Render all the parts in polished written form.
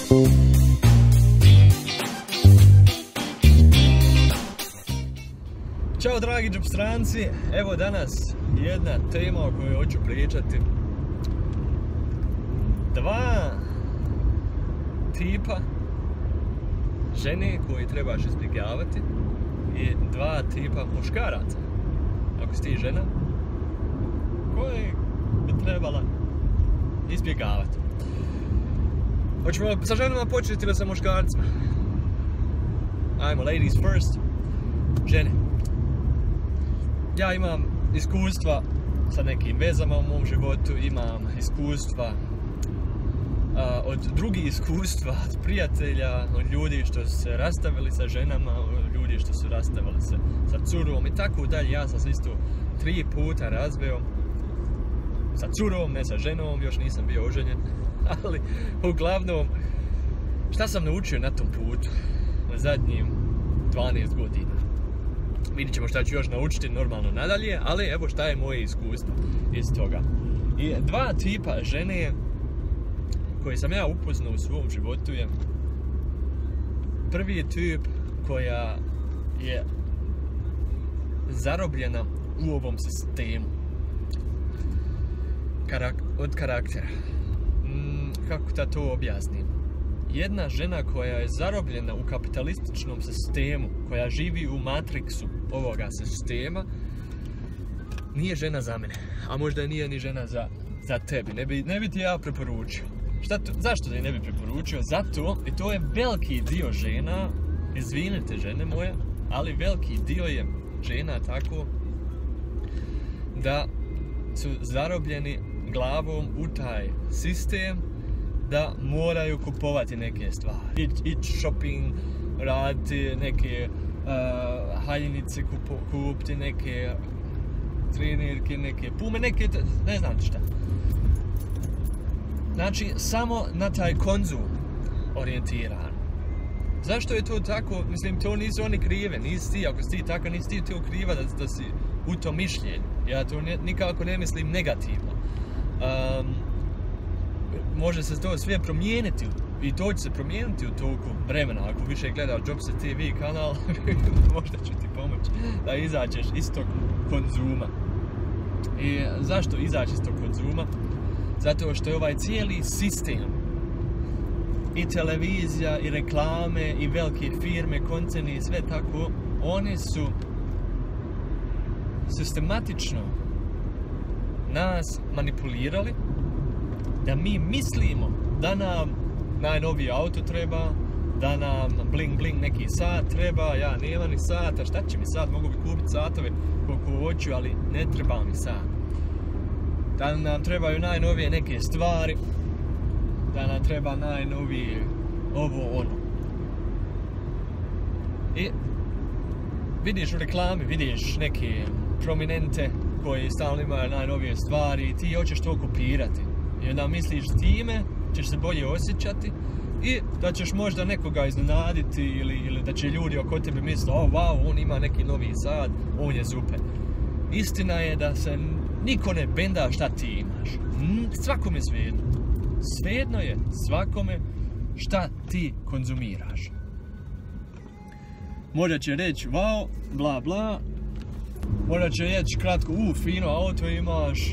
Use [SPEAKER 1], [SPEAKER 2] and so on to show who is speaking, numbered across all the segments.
[SPEAKER 1] Ćao dragi džopstranci, evo danas jedna tema o kojoj hoću pričati. Dva tipa žene koje trebaš izbjegavati i dva tipa muškaraca, ako si ti žena, koje bi trebala izbjegavati. Hoćemo sa ženama početi ili sa muškarcima? Ajmo, ladies first. Žene. Ja imam iskustva sa nekim vezama u mom životu, imam iskustva od drugih iskustva, od prijatelja, od ljudi što su se rastavili sa ženama, od ljudi što su rastavili se sa curom i tako dalje. Ja sam se isto 3 puta razveo sa curom, ne sa ženom, još nisam bio oženjen, ali uglavnom šta sam naučio na tom putu na zadnjim 12 godina. Vidjet ćemo šta ću još naučiti normalno nadalje, ali evo šta je moje iskustvo iz toga. I dva tipa žene koje sam ja upoznao u svom životu je prvi tip koja je zarobljena u ovom sistemu od karaktera. Kako da to objasnim? Jedna žena koja je zarobljena u kapitalističnom sistemu, koja živi u matriksu ovoga sistema, nije žena za mene, a možda nije ni žena za tebi. Ne bi ti ja preporučio. Zašto da je ne bi preporučio? Zato, i to je veliki dio žena, izvinite žene moje, ali veliki dio je žena tako da su zarobljeni glavom u taj sistem, da moraju kupovati neke stvari. Ići shopping, raditi neke haljinice, kupiti neke trenirke, neke pume, neke, ne znam šta. Znači, samo na taj konzum orijentiran. Zašto je to tako? Mislim, to nisu oni krive, nisi ti, ako si ti tako, nisi ti to kriva da si u tom mišljenju. Ja to nikako ne mislim negativno. Može se to sve promijeniti i to će se promijeniti u toku vremena. Ako više gledaš Jobse TV kanal, možda ću ti pomoći da izađeš iz tog konzuma. I zašto izaći iz tog konzuma? Zato što je ovaj cijeli sistem, i televizija, i reklame, i velike firme, koncerni i sve tako, oni su sistematično nas manipulirali da mi mislimo da nam najnoviji auto treba, da nam bling bling neki sat treba. Ja nema ni sata, šta će mi sat, mogu bi kupiti satove koliko hoću, ali ne treba mi sat. Da nam trebaju najnovije neke stvari, da nam treba najnovije ovo ono. I vidiš u reklami, vidiš neke prominente koji stalno imaju najnovije stvari i ti hoćeš to kopirati. I onda misliš time ćeš se bolje osjećati i da ćeš možda nekoga iznenaditi ili da će ljudi oko tebe misliti oh wow, on ima neki novi sat, on je super. Istina je da se niko ne benda šta ti imaš. Svakome svejedno. Svejedno je svakome šta ti konzumiraš. Možda će reći wow, bla bla. Možda će reći kratko, fino auto imaš.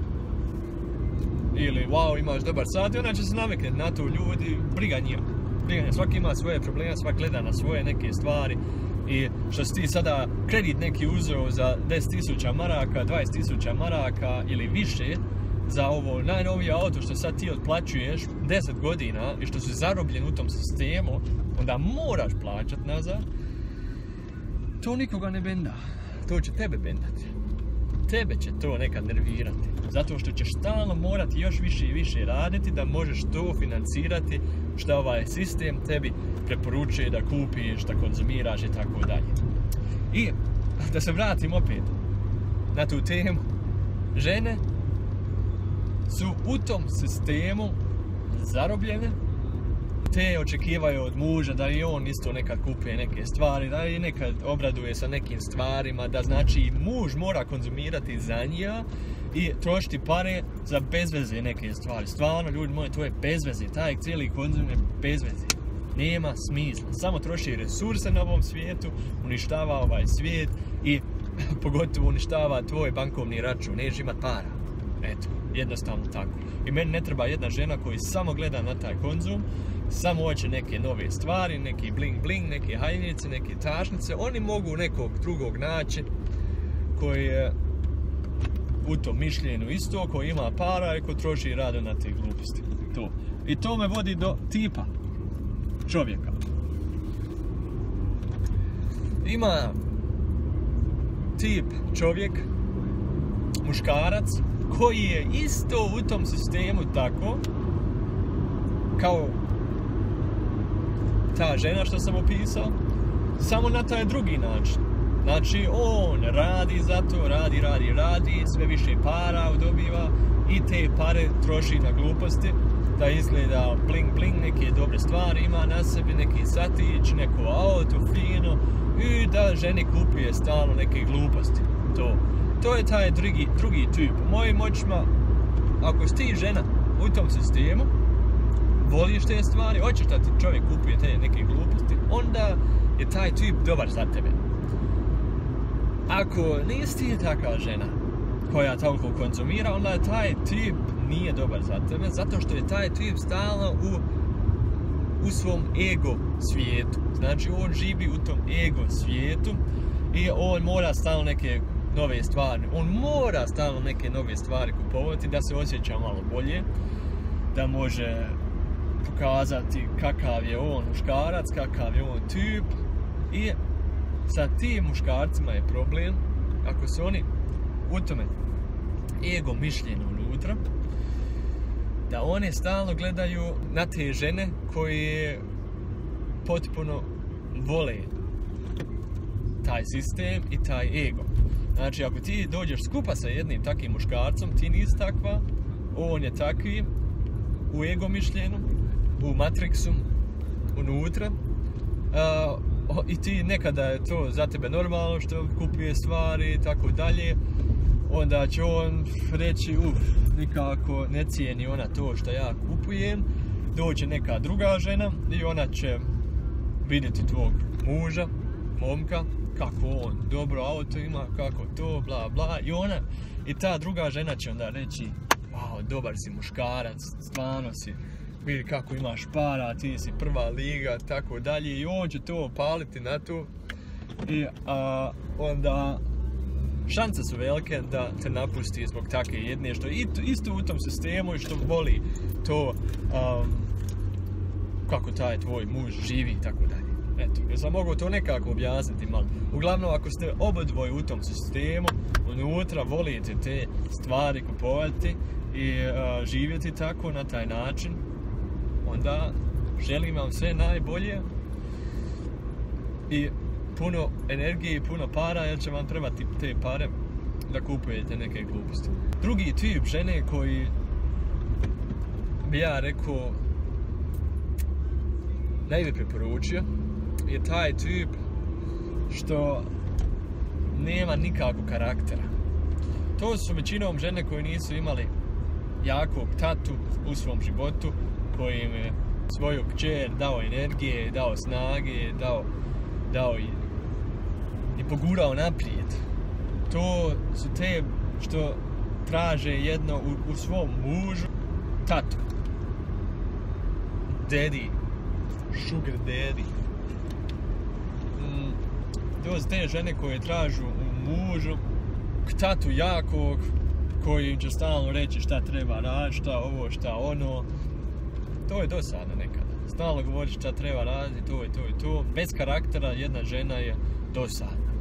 [SPEAKER 1] Ili wow, imaš dobar sat i onda će se naviknuti na to ljudi, briga njih. Svaki ima svoje probleme, svaki gleda na svoje neke stvari. I što si ti sada kredit neki uzeo za 10.000 maraka, 20.000 maraka ili više za ovo najnovije auto što sad ti otplaćuješ 10 godina i što si zarobljen u tom sistemu, onda moraš plaćat nazad. To nikoga ne benda. To će tebe bendati. Tebe će to nekad nervirati. Zato što ćeš stalno morati još više i više raditi da možeš to financirati što ovaj sistem tebi preporučuje da kupiš, da konzumiraš i tako dalje. I da se vratim opet na tu temu. Žene su u tom sistemu zarobljene, te očekivaju od muža da i on isto nekad kupuje neke stvari, da i nekad obraduje sa nekim stvarima, da znači muž mora konzumirati za njih i trošiti pare za bezveze neke stvari. Stvarno, ljudi moji, to je bezveze. Taj cijeli konzum je bezveze. Nema smisla. Samo troši resurse na ovom svijetu, uništava ovaj svijet i pogotovo uništava tvoj bankovni račun. Nećeš imat para. Eto, jednostavno tako. I meni ne treba jedna žena koja samo gleda na taj konzum, samo hoće neke nove stvari, neki bling bling, neke haljnice, neke tašnice. Oni mogu nekog drugog naći koji je u tom mišljenju isto, koji ima para i koji troši rado na te gluposti. To. I to me vodi do tipa čovjeka. Ima tip čovjek, muškarac, koji je isto u tom sistemu tako kao ta žena što sam opisao, samo na taj drugi način. Znači, on radi za to, radi, sve više para dobiva i te pare troši na gluposti, da izgleda bling bling, neke dobre stvari ima na sebi, neki satić, neko auto fino i da ženi kupuje stalno neke gluposti. To je taj drugi tip. U mojim očima, ako si ti žena u tom sistemu, voliš te stvari, hoćeš da ti čovjek kupuje te neke gluposti, onda je taj tip dobar za tebe. Ako nisi ti takva žena koja toliko konzumira, onda taj tip nije dobar za tebe, zato što je taj tip stalno u svom ego svijetu. Znači, on živi u tom ego svijetu i on mora stalno neke nove stvari. On mora stalno neke nove stvari kupovati da se osjeća malo bolje, da može pokazati kakav je on muškarac, kakav je on tip. I sa tim muškarcima je problem ako se oni u tome ego mišljenju unutra, da one stalno gledaju na te žene koje potpuno vole taj sistem i taj ego. Znači, ako ti dođeš skupa sa jednim takvim muškarcom, ti nisi takva, on je takvi, u ego mišljenju, u matriksu, unutra, i ti nekada je to za tebe normalno što kupuje stvari i tako dalje, onda će on reći, nikako ne cijeni ona to što ja kupujem, dođe neka druga žena i ona će vidjeti tvog muža, momka, kako on dobro auto ima, kako to, bla bla, i ta druga žena će onda reći, wow, dobar si muškarac, stvarno si, vidi kako imaš para, ti si prva liga, tako dalje, i on će to opaliti na to i onda šanse su velike da te napusti zbog takve jedne, što je isto u tom sistemu i što voli to kako taj tvoj muž živi i tako dalje. Eto, jer sam mogao to nekako objasniti malo. Uglavnom, ako ste obadvoje u tom sistemu, unutra volite te stvari kupovati i živjeti tako na taj način, onda želim vam sve najbolje i puno energije i puno para, jer će vam trebati te pare da kupujete neke gluposti. Drugi tip žene koji bi ja rekao ne bi preporučio je taj tip što nema nikakvog karaktera. To su većinom žene koje nisu imali jakog tatu u svom životu, koji im je svoju kćer dao energije, dao snage, dao i pogurao naprijed. To su te što traže jedno u svom mužu, tatu, daddy, sugar daddy. To su te žene koje tražu u mužu tatu jakog, koji će stalno reći šta treba raditi, šta ovo, šta ono. To je dosadno nekada. Stalno govori šta treba raditi, to i to i to. Bez karaktera jedna žena je dosadna.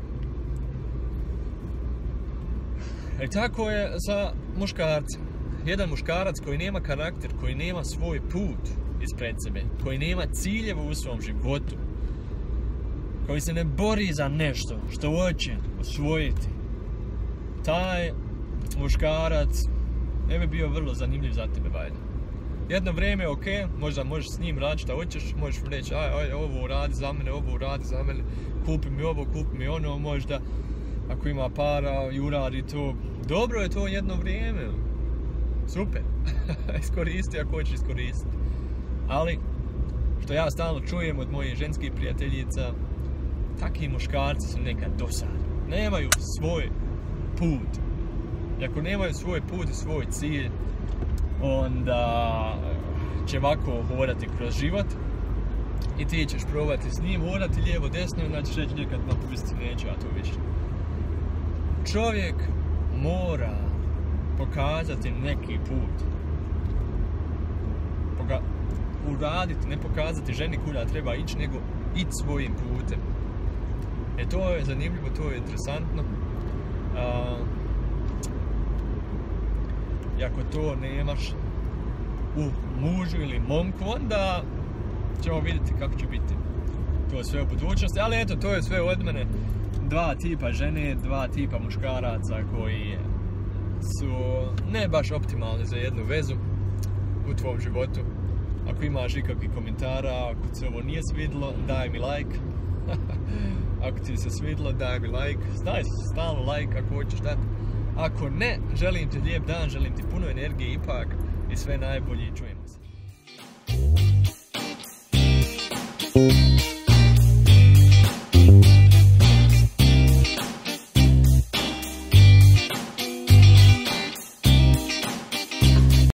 [SPEAKER 1] I tako je sa muškarcem. Jedan muškarac koji nema karakter, koji nema svoj put ispred sebe, koji nema ciljeva u svom životu, koji se ne bori za nešto što hoće osvojiti, taj muškarac ne bi bio vrlo zanimljiv za tebe, valjda. Jedno vrijeme je ok, možda možeš s njim raditi šta hoćeš, možeš mu reći aj, ovo radi za mene, ovo radi za mene, kupi mi ovo, kupi mi ono, možda ako ima para i uradi to dobro je to jedno vrijeme. Super. Iskoristi ako hoćeš iskoristiti. Ali, što ja stalno čujem od mojih ženskih prijateljica, takvi muškarci su nekad dosadni. Nemaju svoj put. I ako nemaju svoj put i svoj cilj, onda će ovako hodati kroz život i ti ćeš probati s njim hodati lijevo desno i onda ćeš reći nekad napusti, neću ja to više. Čovjek mora pokazati neki put. Uraditi, ne pokazati ženi kuda treba ići, nego ići svojim putem. To je zanimljivo, to je interesantno. I ako to nemaš u mužu ili momku, onda ćemo vidjeti kako će biti to sve u budućnosti. Ali eto, to je sve od mene. 2 tipa žene, 2 tipa muškaraca koji su ne baš optimalni za jednu vezu u tvom životu. Ako imaš ikakvih komentara, ako ti se ovo nije svidjelo, daj mi like. Ako ti se svidjelo, daj mi like. Daj stalno like ako hoćeš dati. Ako ne, želim ti lijep dan, želim ti puno energije ipak i sve najbolje. Čujemo se.